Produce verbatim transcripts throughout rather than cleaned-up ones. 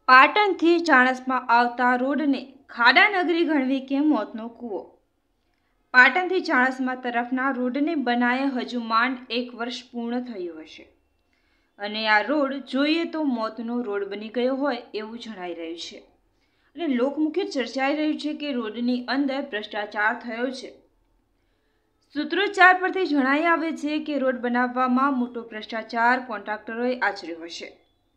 પાટણથી ચાણસ્મા આવતા રોડને ખાડાનગરી ગણવી કે મોતનો કૂવો। પાટણથી ચાણસ્મા તરફના રોડને બનાવે હજુ માંડ એક વર્ષ પૂર્ણ થયું હશે અને આ રોડ જોઈએ તો મોતનો રોડ બની ગયો હોય એવું જણાઈ રહ્યું છે અને લોકમુખે ચર્ચાઈ રહ્યું છે કે રોડની અંદર ભ્રષ્ટાચાર થયો છે। સૂત્રોચ્ચાર પરથી જણાઈ આવે છે કે રોડ બનાવવામાં મોટો ભ્રષ્ટાચાર કોન્ટ્રાક્ટરોએ આચર્યો હશે।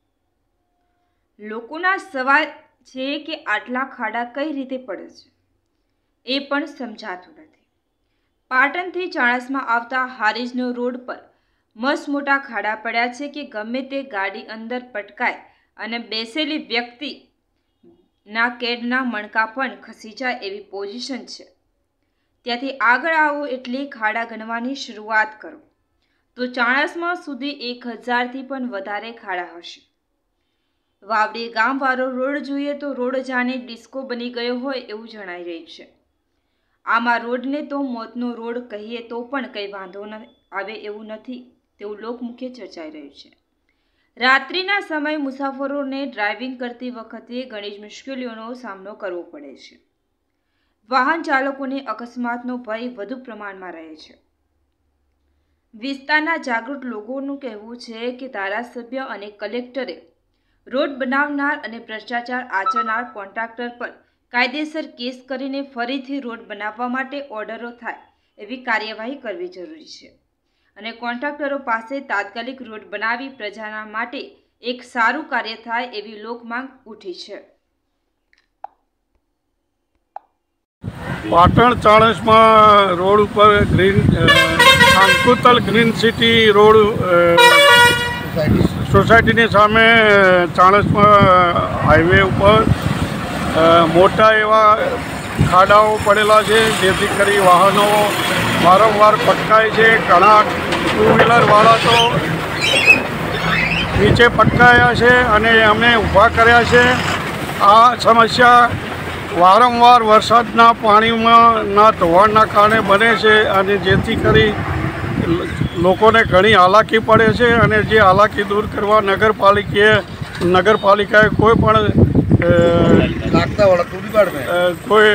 લોકોના સવાલ છે કે આટલા ખાડા કઈ રીતે પડે છે એ પણ સમજાતું નથી। પાટણથી ચાણસ્મા આવતા હારીજનો રોડ પર મસ્ત મોટા ખાડા પડ્યા છે કે ગમે તે ગાડી અંદર પટકાય અને બેસેલી વ્યક્તિ ના કેડના મણકા પણ ખસી જાય એવી પોઝિશન છે। ત્યાંથી આગળ આવો એટલે ખાડા ગણવાની શરૂઆત કરો તો ચાણસ્મા સુધી એક હજારથી પણ વધારે ખાડા હશે। વાવડી ગામવાળો રોડ જોઈએ તો રોડ જાણે ડિસ્કો બની ગયો હોય એવું જણાઈ રહ્યું છે। આમાં રોડને તો મોતનો રોડ કહીએ તો પણ કંઈ વાંધો ન આવે એવું નથી તેવું લોકમુખે ચર્ચાઈ રહ્યું છે। રાત્રિના સમયે મુસાફરોને ડ્રાઇવિંગ કરતી વખતે ઘણી જ મુશ્કેલીઓનો સામનો કરવો પડે છે। વાહન ચાલકોને અકસ્માતનો ભય વધુ પ્રમાણમાં રહે છે। વિસ્તારના જાગૃત લોકોનું કહેવું છે કે ધારાસભ્ય અને કલેક્ટરે રોડ બનાવનાર અને ભ્રષ્ટાચાર આચરનાર કોન્ટ્રાક્ટર પર કાયદેસર કેસ કરીને ફરીથી રોડ બનાવવા માટે ઓર્ડરો થાય એવી કાર્યવાહી કરવી જરૂરી છે અને કોન્ટ્રાક્ટરો પાસે તાત્કાલિક રોડ બનાવી પ્રજાના માટે એક સારું કાર્ય થાય એવી લોકમાંગ ઉઠી છે। પાટણ ચાણસ્મા રોડ ઉપર ગ્રીન અંકુતલ ગ્રીન સિટી રોડ સોસાયટીની સામે ચાણસ્મા હાઈવે ઉપર મોટા એવા ખાડાઓ પડેલા છે જેથી કરી વાહનો વારંવાર પટકાય છે। ઘણા ટુ વ્હીલરવાળા તો નીચે પટકાયા છે અને અમે ઊભા કર્યા છે। આ સમસ્યા વારંવાર વરસાદના પાણીમાં ના ધોવાણના કારણે બને છે અને જેથી કરી લોકોને ઘણી હાલાકી પડે છે અને જે હાલાકી દૂર કરવા નગરપાલિકાએ નગરપાલિકાએ કોઈ પણ કોઈ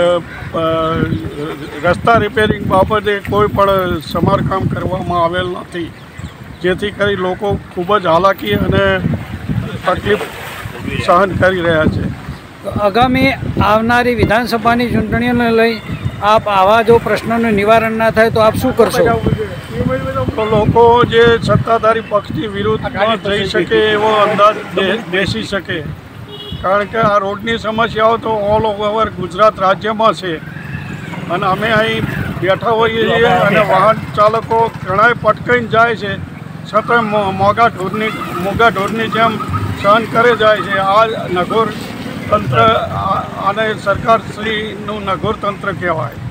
રસ્તા રિપેરિંગ બાબતે કોઈ પણ સમારકામ કરવામાં આવેલ નથી જેથી કરી લોકો ખૂબ જ હાલાકી અને તકલીફ સહન કરી રહ્યા છે। આગામી આવનારી વિધાનસભાની ચૂંટણીઓને લઈ આપ આવા જો પ્રશ્નોનું નિવારણ ના થાય તો આપ શું કરશો? તો લોકો જે સત્તાધારી પક્ષની વિરુદ્ધમાં જઈ શકે એવો અંદાજ બેસી શકે કારણ કે આ રોડની સમસ્યાઓ તો ઓલ ઓવર ગુજરાત રાજ્યમાં છે અને અમે અહીં બેઠા હોઈએ છીએ અને વાહન ચાલકો ઘણાય પટકાઈને જાય છે છતાં મોંઘા ઢોરની મોંઘા ઢોરની જેમ સહન કરે જાય છે। આ નઘોર તંત્ર આને સરકારશ્રીનું નઘોર તંત્ર કહેવાય।